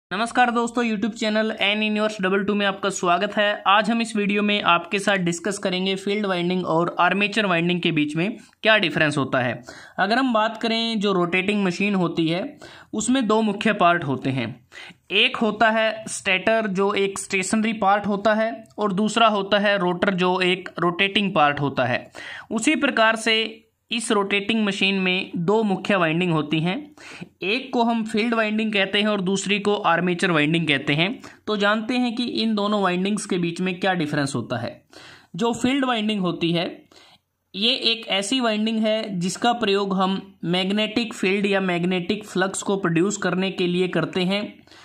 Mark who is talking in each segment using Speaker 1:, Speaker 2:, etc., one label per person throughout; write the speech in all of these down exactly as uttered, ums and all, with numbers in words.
Speaker 1: नमस्कार दोस्तों, YouTube channel N universe double two में आपका स्वागत है। आज हम इस वीडियो में आपके साथ डिस्कस करेंगे फील्ड वाइंडिंग और आर्मेचर वाइंडिंग के बीच में क्या डिफरेंस होता है। अगर हम बात करें जो रोटेटिंग मशीन होती है उसमें दो मुख्य पार्ट होते हैं। एक होता है स्टेटर जो एक स्टेशनरी पार्ट होता है और दूसरा होता है रोटर जो एक रोटेटिंग पार्ट होता है। उसी प्रकार से इस रोटेटिंग मशीन में दो मुख्य वाइंडिंग होती हैं, एक को हम फील्ड वाइंडिंग कहते हैं और दूसरी को आर्मेचर वाइंडिंग कहते हैं। तो जानते हैं कि इन दोनों वाइंडिंग्स के बीच में क्या डिफरेंस होता है। जो फील्ड वाइंडिंग होती है ये एक ऐसी वाइंडिंग है जिसका प्रयोग हम मैग्नेटिक फील्ड या मैग्नेटिक फ्लक्स को प्रोड्यूस करने के लिए करते हैं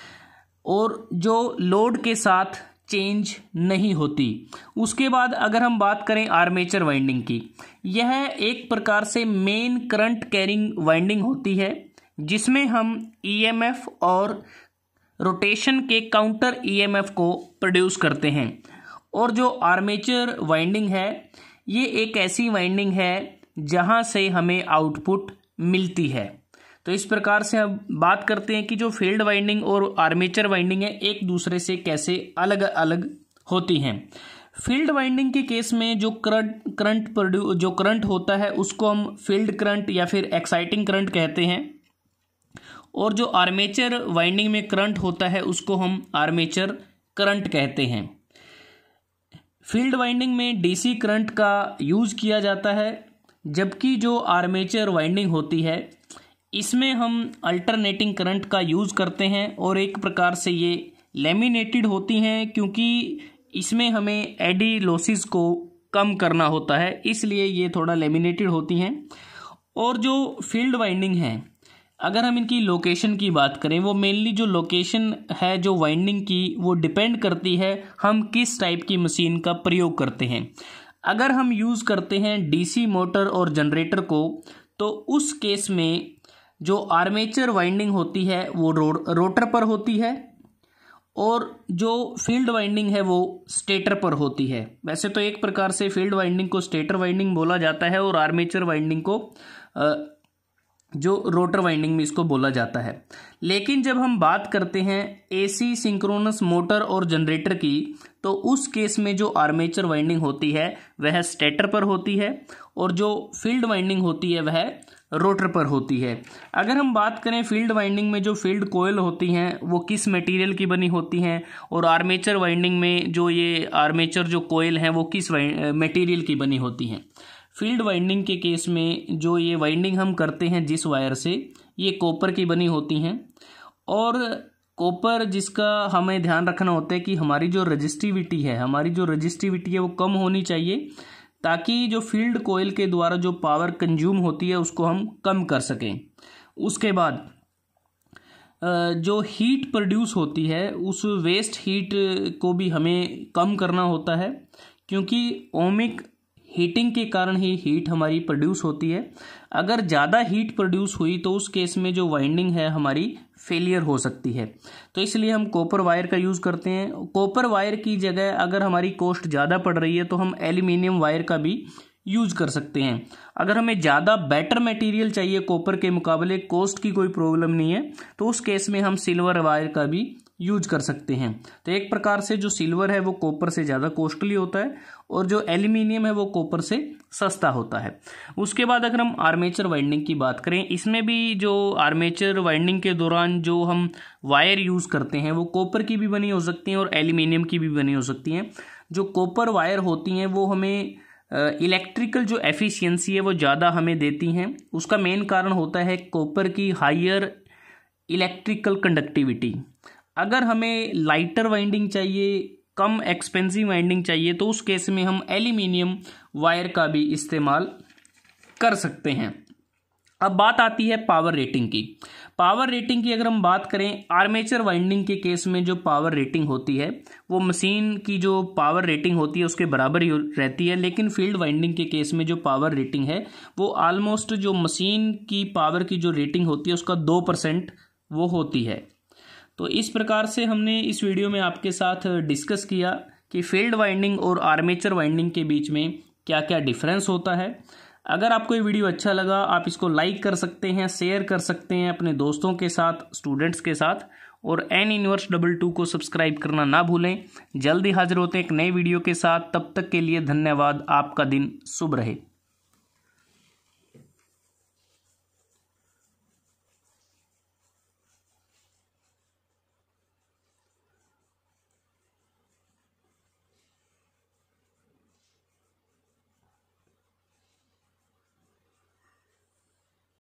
Speaker 1: और जो लोड के साथ चेंज नहीं होती। उसके बाद अगर हम बात करें आर्मेचर वाइंडिंग की, यह एक प्रकार से मेन करंट कैरिंग वाइंडिंग होती है जिसमें हम ईएमएफ और रोटेशन के काउंटर ईएमएफ को प्रोड्यूस करते हैं। और जो आर्मेचर वाइंडिंग है ये एक ऐसी वाइंडिंग है जहां से हमें आउटपुट मिलती है। तो इस प्रकार से हम बात करते हैं कि जो फील्ड वाइंडिंग और आर्मेचर वाइंडिंग है एक दूसरे से कैसे अलग अलग होती हैं। फील्ड वाइंडिंग के केस में जो करंट करंट प्रोड्यू जो करंट होता है उसको हम फील्ड करंट या फिर एक्साइटिंग करंट कहते हैं और जो आर्मेचर वाइंडिंग में करंट होता है उसको हम आर्मेचर करंट कहते हैं। फील्ड वाइंडिंग में डीसी करंट का यूज किया जाता है, जबकि जो आर्मेचर वाइंडिंग होती है इसमें हम अल्टरनेटिंग करंट का यूज़ करते हैं और एक प्रकार से ये लैमिनेटेड होती हैं क्योंकि इसमें हमें एडी लॉसेस को कम करना होता है, इसलिए ये थोड़ा लैमिनेटेड होती हैं। और जो फील्ड वाइंडिंग है अगर हम इनकी लोकेशन की बात करें, वो मेनली जो लोकेशन है जो वाइंडिंग की वो डिपेंड करती है हम किस टाइप की मशीन का प्रयोग करते हैं। अगर हम यूज़ करते हैं डीसी मोटर और जनरेटर को तो उस केस में जो आर्मेचर वाइंडिंग होती है वो रो, रोटर पर होती है और जो फील्ड वाइंडिंग है वो स्टेटर पर होती है। वैसे तो एक प्रकार से फील्ड वाइंडिंग को स्टेटर वाइंडिंग बोला जाता है और आर्मेचर वाइंडिंग को जो रोटर वाइंडिंग में इसको बोला जाता है। लेकिन जब हम बात करते हैं एसी सिंक्रोनस मोटर और जनरेटर की तो उस केस में जो आर्मेचर वाइंडिंग होती है वह स्टेटर पर होती है और जो फील्ड वाइंडिंग होती है वह रोटर पर होती है। अगर हम बात करें फील्ड वाइंडिंग में जो फील्ड कोयल होती हैं वो किस मटेरियल की बनी होती हैं और आर्मेचर वाइंडिंग में जो ये आर्मेचर जो कोयल हैं वो किस मटेरियल की बनी होती हैं। फील्ड वाइंडिंग के केस में जो ये वाइंडिंग हम करते हैं जिस वायर से, ये कॉपर की बनी होती हैं और कॉपर जिसका हमें ध्यान रखना होता है कि हमारी जो रजिस्टिविटी है हमारी जो रजिस्टिविटी है वो कम होनी चाहिए ताकि जो फील्ड कोयल के द्वारा जो पावर कंज्यूम होती है उसको हम कम कर सकें। उसके बाद जो हीट प्रोड्यूस होती है उस वेस्ट हीट को भी हमें कम करना होता है क्योंकि ओमिक हीटिंग के कारण ही हीट हमारी प्रोड्यूस होती है। अगर ज़्यादा हीट प्रोड्यूस हुई तो उस केस में जो वाइंडिंग है हमारी फेलियर हो सकती है। तो इसलिए हम कॉपर वायर का यूज़ करते हैं। कॉपर वायर की जगह अगर हमारी कॉस्ट ज़्यादा पड़ रही है तो हम एल्यूमिनियम वायर का भी यूज कर सकते हैं। अगर हमें ज़्यादा बेटर मटेरियल चाहिए कॉपर के मुकाबले, कॉस्ट की कोई प्रॉब्लम नहीं है, तो उस केस में हम सिल्वर वायर का भी यूज कर सकते हैं। तो एक प्रकार से जो सिल्वर है वो कॉपर से ज़्यादा कॉस्टली होता है और जो एल्यूमिनियम है वो कॉपर से सस्ता होता है। उसके बाद अगर हम आर्मेचर वाइंडिंग की बात करें, इसमें भी जो आर्मेचर वाइंडिंग के दौरान जो हम वायर यूज़ करते हैं वो कॉपर की भी बनी हो सकती हैं और एल्यूमिनियम की भी बनी हो सकती हैं। जो कॉपर वायर होती हैं वो हमें इलेक्ट्रिकल जो एफिशिएंसी है वो ज़्यादा हमें देती हैं। उसका मेन कारण होता है कॉपर की हायर इलेक्ट्रिकल कंडक्टिविटी। अगर हमें लाइटर वाइंडिंग चाहिए, कम एक्सपेंसिव वाइंडिंग चाहिए, तो उस केस में हम एल्यूमिनियम वायर का भी इस्तेमाल कर सकते हैं। अब बात आती है पावर रेटिंग की। पावर रेटिंग की अगर हम बात करें, आर्मेचर वाइंडिंग के केस में जो पावर रेटिंग होती है वो मशीन की जो पावर रेटिंग होती है उसके बराबर ही रहती है, लेकिन फील्ड वाइंडिंग के केस में जो पावर रेटिंग है वो ऑलमोस्ट जो मशीन की पावर की जो रेटिंग होती है उसका दो परसेंट वो होती है। तो इस प्रकार से हमने इस वीडियो में आपके साथ डिस्कस किया कि फील्ड वाइंडिंग और आर्मेचर वाइंडिंग के बीच में क्या क्या डिफरेंस होता है। अगर आपको ये वीडियो अच्छा लगा आप इसको लाइक कर सकते हैं, शेयर कर सकते हैं अपने दोस्तों के साथ, स्टूडेंट्स के साथ, और एन इनवर्स डबल टू को सब्सक्राइब करना ना भूलें। जल्दी हाजिर होते हैं एक नए वीडियो के साथ, तब तक के लिए धन्यवाद। आपका दिन शुभ रहे।